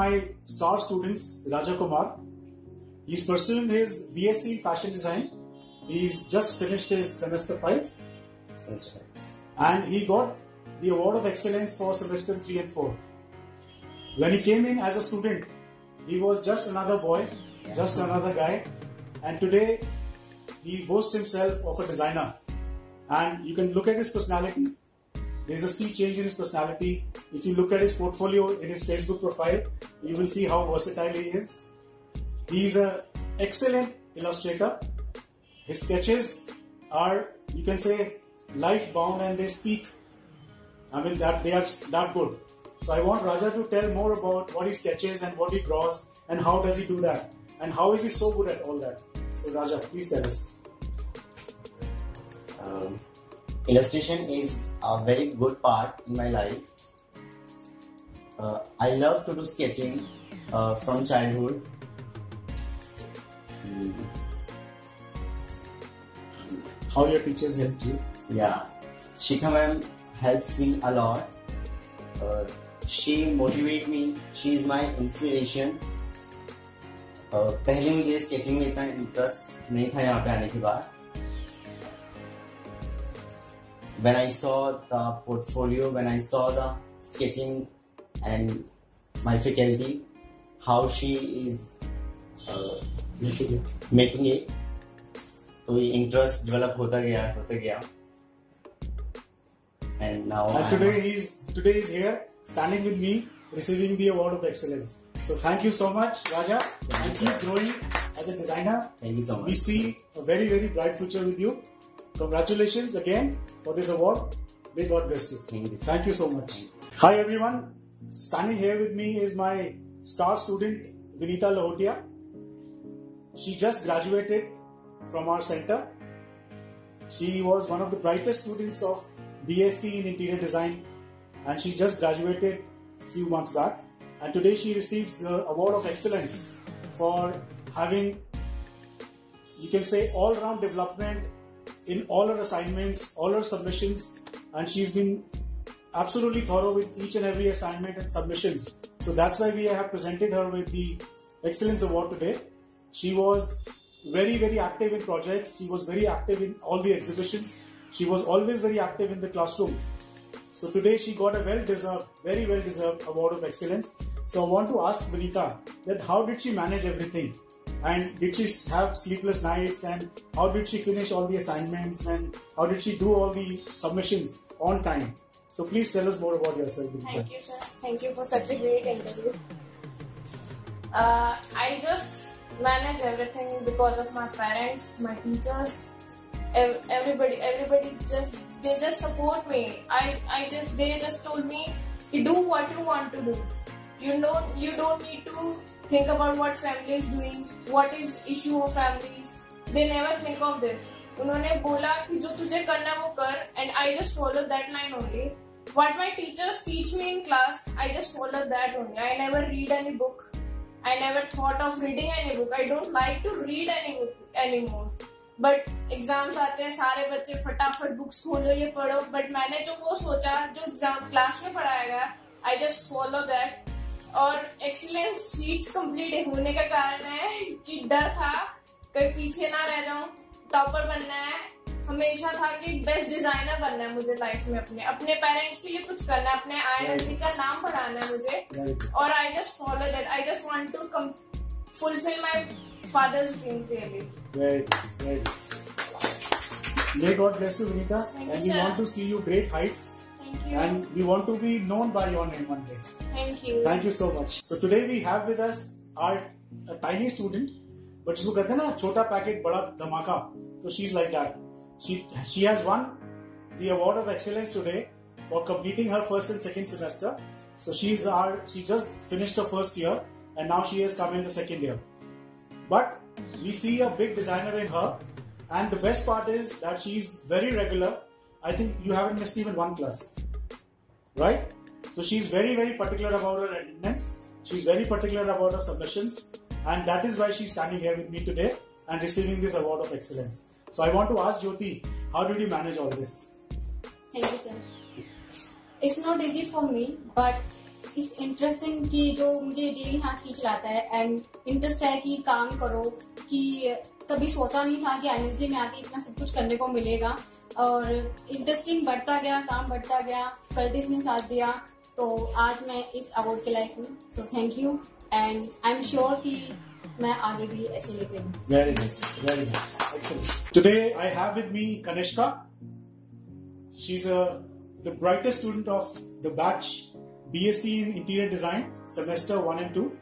my star students, Raja Kumar. He's pursuing his BSc in Fashion Design. He's just finished his semester 5. And he got the Award of Excellence for semester 3 and 4. When he came in as a student, he was just another boy, just another guy. And today, he boasts himself of a designer. And you can look at his personality. There's a sea change in his personality. If you look at his portfolio in his Facebook profile, you will see how versatile he is. He's an excellent illustrator. His sketches are, you can say, life-bound and they speak. I mean, that they are that good. So I want Raja to tell more about what he sketches and what he draws and how does he do that and how is he so good at all that. So Raja, please tell us. Illustration is a very good part in my life. I love to do sketching from childhood. How your teachers helped you? Yeah, Shikha ma'am helps me a lot. She motivates me. She is my inspiration. पहले मुझे sketching में इतना interest नहीं था यहाँ पे आने के बाद. When I saw the portfolio, when I saw the sketching and my faculty, how she is making it, तो ये interest develop होता गया. And now today he's here standing with me receiving the Award of Excellence. So thank you so much, Raja, and keep growing as a designer. Thank you so much. We see a very, very bright future with you. Congratulations again for this award. May God bless you. Thank you so much. Hi everyone. Standing here with me is my star student, Vinita Lahotia. She just graduated from our center. She was one of the brightest students of BSc in Interior Design and she just graduated a few months back. And today she receives the Award of Excellence for having, you can say, all-round development in all her assignments, all her submissions, and she's been absolutely thorough with each and every assignment and submissions. So that's why we have presented her with the Excellence Award today. She was very, very active in projects. She was very active in all the exhibitions. She was always very active in the classroom. So today she got a well-deserved, very well-deserved Award of Excellence. So I want to ask Vinita that how did she manage everything? And did she have sleepless nights? And how did she finish all the assignments? And how did she do all the submissions on time? So please tell us more about yourself, Vinita. Thank you, sir. Thank you for such a great interview. I just manage everything because of my parents, my teachers, everybody they just support me. They just told me to do what you want to do. You don't need to think about what family is doing, what is issue of families. They never think of this. उन्होंने बोला कि जो तुझे करना वो कर, and I just followed that line only. What my teachers teach me in class, I just followed that only. I never read any book. I never thought of reading any book. I don't like to read any book anymore. But exams आते हैं, सारे बच्चे फटाफट books खोलो ये पढ़ो. But मैंने जो वो सोचा, जो exam class में पढ़ाया गया, I just follow that. और excellence sheets complete होने का कारण है कि डर था कहीं पीछे ना रह जाऊं, टॉपर बनना है. हमेशा था कि बेस्ट डिजाइनर बनना है मुझे लाइफ में, अपने पेरेंट्स के लिए कुछ करना है, अपने IISc का नाम बढ़ाना है मुझे. और I just follow that. I just want to fulfill my father's dream really. Very nice. May God bless you, Vinita. And we want to see you great heights. Thank you. And we want to be known by your name one day. Thank you. Thank you so much. So today we have with us a tiny student, but जिसको कहते हैं ना छोटा packet बड़ा धमाका, so she's like that. She has won the Award of Excellence today for completing her first and second semester. So she just finished her first year and now she has come in the second year. But we see a big designer in her, and the best part is that she's very regular. I think you haven't missed even one class, right? So she's very, very particular about her attendance. She's very particular about her submissions, and that is why she's standing here with me today and receiving this Award of Excellence. So I want to ask Jyoti, how did you manage all this? Thank you, sir. It's not easy for me, but इस interesting की जो मुझे daily हाथ खींच लाता है and interest है कि काम करो, कि कभी सोचा नहीं था कि INSD में आके इतना सब कुछ करने को मिलेगा और इंटरेस्टिंग बढ़ता गया, काम बढ़ता गया, फैकल्टीज ने साथ दिया, तो आज मैं इस अवार्ड के लायक हूँ. So thank you and I am sure कि मैं आगे भी ऐसे लेके हूँ. Very nice, very nice, excellent. Today I have with me Kanishka. She's the brightest student of the batch BSc in Interior Design, semester 1 and 2.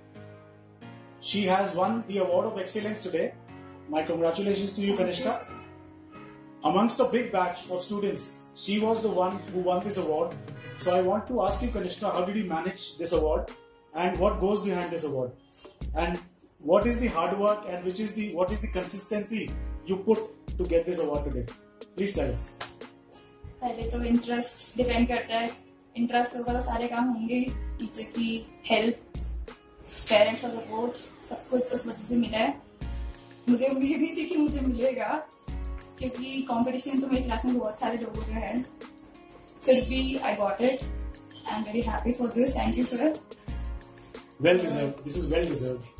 She has won the Award of Excellence today. My congratulations to you, Kanishka. Amongst a big batch of students, she was the one who won this award. So I want to ask you, Kanishka, how did you manage this award and what goes behind this award? And what is the hard work and what is the consistency you put to get this award today? Please tell us. पहले तो interest depend करता है. Interest होगा तो सारे काम होंगे. Teacher की हेल्प, पेरेंट्स का सपोर्ट, सब कुछ उस वजह से मिला है. मुझे उम्मीद नहीं थी कि मुझे मिलेगा, क्योंकि कंपटीशन तो मेरी क्लास में बहुत सारे लोगों का है. फिर भी I got it. I am very happy for this. Thank you sir. Well deserved. This is well deserved.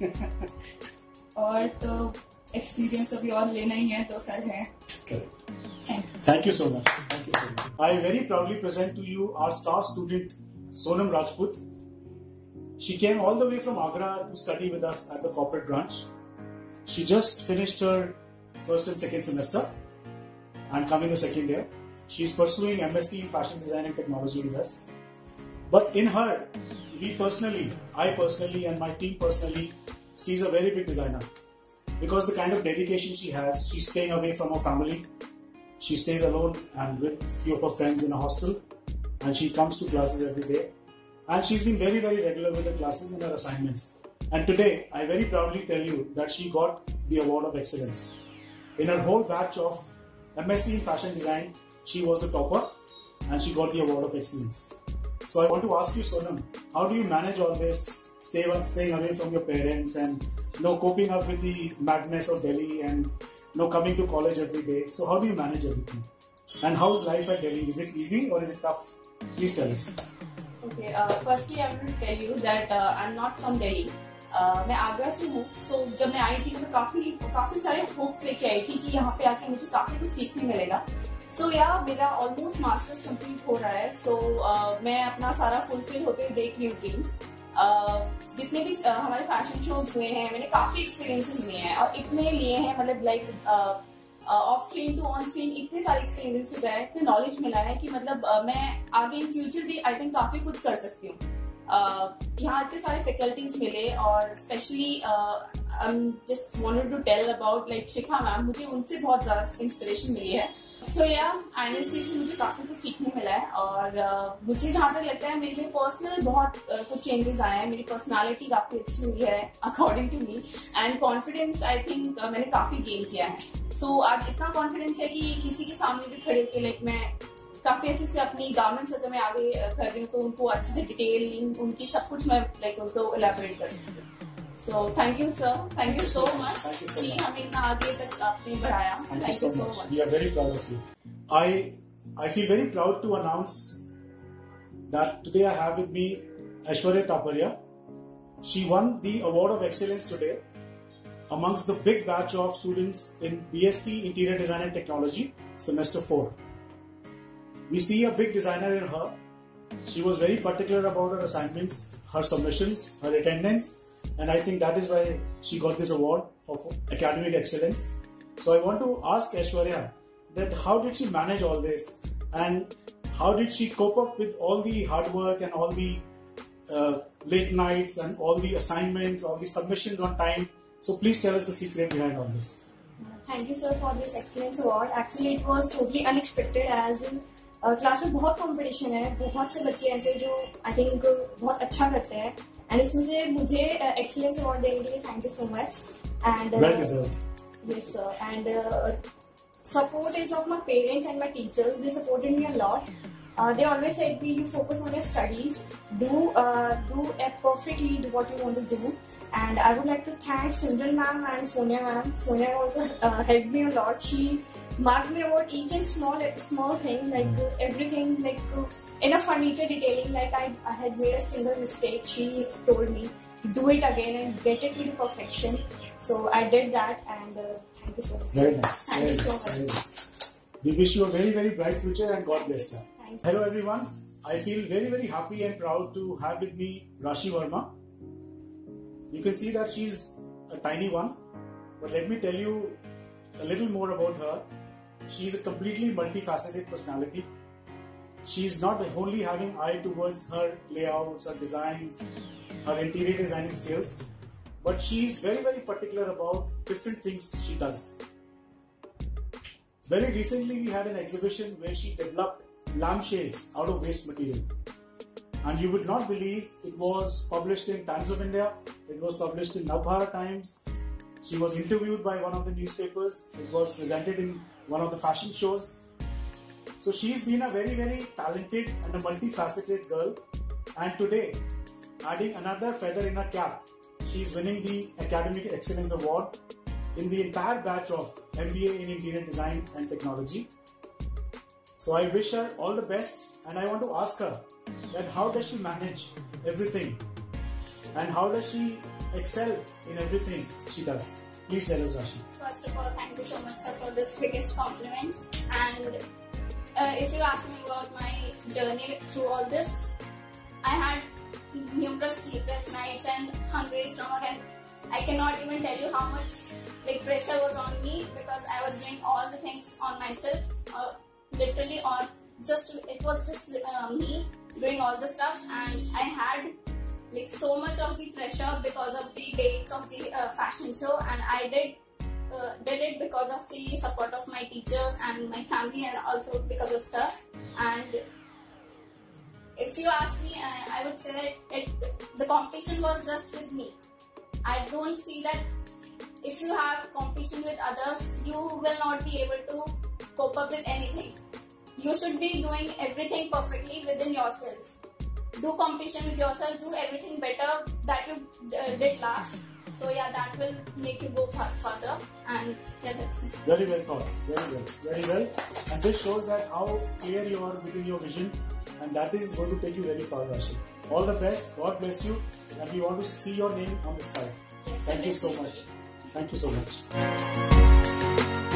और तो एक्सपीरियंस अभी और लेना ही है. 2 साल है. Thank you so much. Thank you so much. I very proudly present to you our star student Sonam Rajput. She came all the way from Agra to study with us at the corporate branch. She just finished her first and second semester and coming the second year. She is pursuing MSc in Fashion Design and Technology with us. But in her, I personally and my team personally sees a very big designer, because the kind of dedication she has. She's staying away from her family. She stays alone and with few of her friends in a hostel, and she comes to classes every day. And she's been very, very regular with the classes and her assignments. And today, I very proudly tell you that she got the Award of Excellence. In her whole batch of MSc in Fashion Design, she was the topper, and she got the Award of Excellence. So I want to ask you, Sonam, how do you manage all this, staying away from your parents and coping up with the madness of Delhi and coming to college every day? So how do you manage everything? And how's life at Delhi? Is it easy or is it tough? Please tell us. Okay, firstly I will tell you that I'm not from Delhi. मैं आगरा से हूँ. So जब मैं आई थी तो मैं काफी सारे होप्स लेके आई थी कि यहाँ पे आके मुझे काफी कुछ सीखने मिलेगा. So मेरा ऑलमोस्ट मास्टर्स कंप्लीट हो रहा है. So मैं अपना सारा फुलफिल होते देख रही हूँ ड्रीम्स. जितने भी हमारे फैशन शोज हुए हैं, मैंने काफी एक्सपीरियंसेस लिए हैं और इतने लिए हैं, मतलब like off screen to on screen इतने सारे एक्सपीरियंसेस है, इतने नॉलेज मिला है कि मतलब मैं आगे इन फ्यूचर भी आई थिंक काफी कुछ कर सकती हूँ. यहाँ इतने सारे फैकल्टीज मिले और specially just wanted to tell about like Shikha ma'am. मुझे उनसे बहुत ज्यादा इंस्पिरेशन मिली है. सो INSD से मुझे काफी कुछ सीखने मिला है और मुझे जहाँ तक लगता है मेरे पर्सनल बहुत कुछ चेंजेस आए हैं. मेरी पर्सनालिटी काफी अच्छी हुई है according to me, and confidence I think मैंने काफी गेन किया है. सो आज इतना कॉन्फिडेंस है कि किसी के सामने भी खड़े होकर लाइक मैं काफी अच्छे से अपनी गारमेंट्स अगर मैं आगे कर रही हूँ तो उनको अच्छे से डिटेलिंग उनकी सब कुछ मैं लाइक उनको इलैबोरेट कर सकती हूँ. So thank you sir, thank you so much. कि हमें इतना आगे तक आपने बढ़ाया. Thank you so much. We are very proud of you. I feel very proud to announce that today I have with me Aishwarya Taparia. She won the Award of Excellence today amongst the big batch of students in BSc Interior Design and Technology, semester 4. We see a big designer in her. She was very particular about her assignments, her submissions, her attendance. And I think that is why she got this award of academic excellence. So I want to ask Aishwarya that how did she manage all this and how did she cope up with all the hard work and all the late nights and all the assignments, all the submissions on time. So please tell us the secret behind all this. Thank you sir for this excellence award. Actually it was totally unexpected as in class में बहुत competition है. बहुत से बच्चे ऐसे जो I think बहुत अच्छा करते हैं एंड इसमें से मुझे एक्सीलेंस अवार्ड देने के लिए thank you so much. And yes sir, and support is of my parents and my teachers. They supported me a lot. They always said me, you focus on your studies, do perfectly what you want to do. And I would like to thank Simran ma'am and Sonia ma'am. Sonia also helped me a lot. She marked me about each and small thing, like everything, like in a furniture detailing, like I had made a single mistake. She told me to do it again and get it to the perfection. So I did that, and thank you so much. Very nice. Thank you so much. Very nice. We wish you a very, very bright future and God bless you. Thanks. Hello everyone. I feel very, very happy and proud to have with me Rashi Verma. You can see that she's a tiny one, but let me tell you a little more about her. She's a completely multifaceted personality. She's not only having eye towards her layouts, her designs, her interior designing skills, but she's very, very particular about different things she does. Very recently we had an exhibition where she developed lampshades out of waste material. And you would not believe, it was published in Times of India, it was published in Navbharat Times, she was interviewed by one of the newspapers, it was presented in one of the fashion shows. So she's been a very, very talented and a multifaceted girl, and today, adding another feather in her cap, she's winning the Academic Excellence Award in the entire batch of MBA in Interior Design and Technology. So I wish her all the best, and I want to ask her that how does she manage everything and how does she excel in everything she does. Please tell us, Rashi. First of all, thank you so much, sir, for this biggest compliment. And if you ask me about my journey through all this, I had numerous sleepless nights and hungry stomach, and I cannot even tell you how much pressure was on me because I was doing all the things on myself, literally, or it was just me doing all the stuff, and I had so much of the pressure because of the dates of the fashion show, and I did it because of the support of my teachers and my family, and also because of sir. And if you ask me, I would say that the competition was just with me. I don't see that if you have competition with others, you will not be able to cope up with anything. You should be doing everything perfectly within yourself. Do competition with yourself, do everything better that you did last. So yeah, that will make you go further, and yeah, that's it. Very well thought, very well. And this shows that how clear you are within your vision, and that is going to take you very far, Rashi. All the best, God bless you, and we want to see your name on the sky. Yes, Thank you so much. Thank you so much.